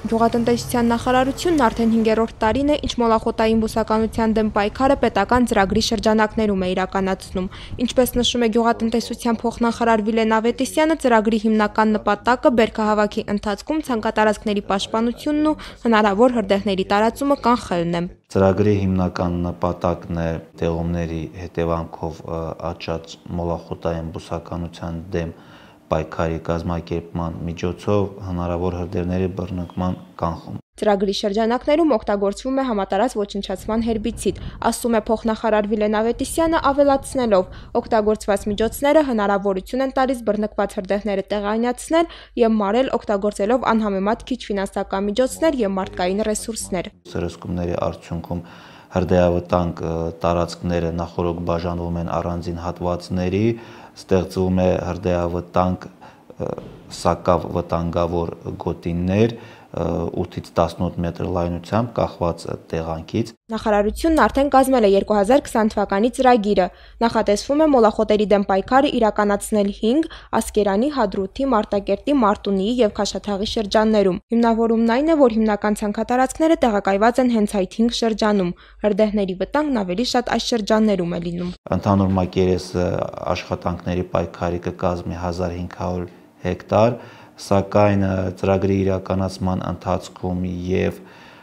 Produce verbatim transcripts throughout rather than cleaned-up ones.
Գյուղատնտեսության նախարարությունն արդեն հինգերորդ տարին է, ինչ մոլախոտային բուսականության դեմ պայքարը պետական ծրագրի շրջանակներում է իրականացնում։ Ինչպես նշում է գյուղատնտեսության փոխնախարար Վիլեն Ավետիսյանը, ծրագրի հիմնական նպատակը բերքահավաքի ընթացքում ցանկատարածքների պաշտպանությունն ու հնարավոր հրդեհների տարածումը կանխելն է։ Ծրագրի հիմնական նպատակն է տեղումների հետևանքով աճած մոլախոտային բուսականության դեմ պայքարի կազմակերպման միջոցով հնարավոր հրդեհների բռնկման կանխում։ Ծրագրի շրջանակներում օգտագործվում է համատարած ոչնչացման հերբիցիդ, ասում է փոխնախարար Վիլեն Ավետիսյանը, ավելացնելով, օգտագործված միջոցները հնարավորություն են տալիս բռնկված հրդեհները տեղայնացնել և մարել օգտագործելով անհամեմատ քիչ ֆինանսական միջոցներ և մարդկային ռեսուրսներ։ Սրսկումների արդյունքում հրդեհավտանգ տարածքները նախօրոք բաժանվում են առանձին հատվածների, ստեղծվում է հրդեհավտանգ սակավ վտանգավոր գոտիներ ութից տասնութ մետր լայնությամբ կախված տեղանքից։ Նախարարությունն արդեն կազմել է երկու հազար քսան թվականի ծրագիրը։ Նախատեսվում է մոլախոտերի դեմ պայքարը իրականացնել հինգ՝ Ասկերանի, Հադրութի, Մարտակերտի, Մարտունիի և Քաշաթաղի շրջաններում։ Հիմնավորումն այն է, որ հիմնական ցանքատարածքները տեղակայված են հենց այդ հինգ շրջանում։ Հրդեհների վտանգն ավելի շատ այս շրջաններում է լինում։ Ընդհանուր մակերեսը աշխատանքների պայքարի կկազմի հազար հինգ հարյուր հեկտար, սակայն ծրագրի իրականացման ընթացքում և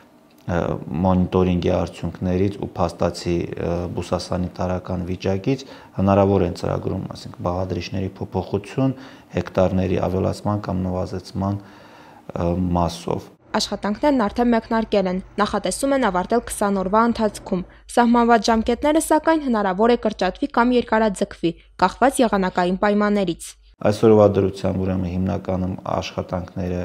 մոնիտորինգի արդյունքներից ու փաստացի բուսասանիտարական վիճակից հնարավոր են ծրագրում, ասենք բաղադրիչների փոփոխություն, հեկտարների ավելացման կամ նվազեցման մասով։ Աշխատանքներն արդեն մեկնարկել են, նախատեսում են ավարտել քսան օրվա ընթացքում։ Սահմանված ժամկետները, սակայն, հնարավոր է կրճատվի կամ երկարաձգվի, կախված եղանակային պայմաններից։ Այսօրվա դրությամբ ուրեմն հիմնականում աշխատանքները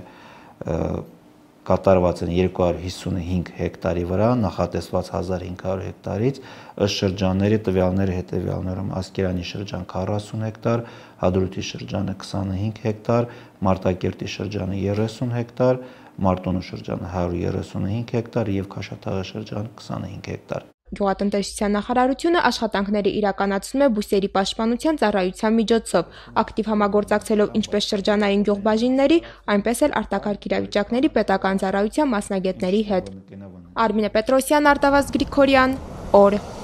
կատարված են երկու հարյուր հիսունհինգ հեկտարի վրա, նախատեսված հազար հինգ հարյուր հեկտարից, ըստ շրջանների տվյալները հետևյալներում: Ասկերանի շրջան քառասուն հեկտար, Հադրութի շրջանը քսանհինգ հեկտար, Մարտակերտի շրջանը երեսուն հեկտար, Մարտունու շրջանը հարյուր երեսունհինգ հեկտար և Քաշաթաղի շրջանը քսանհինգ հեկտար։ Գյուղատնտեսության նախարարությունը աշխատանքները իրականացնում է բույսերի պաշտպանության ծառայության միջոցով, ակտիվ համագործակցելով ինչպես շրջանային գյուղբաժինների, այնպես էլ արտակարգ իրավիճակների պետական ծառայության մասնագետների հետ։ Արմինե Պետրոսյան, Արտավազդ Գրիգորյան, օր.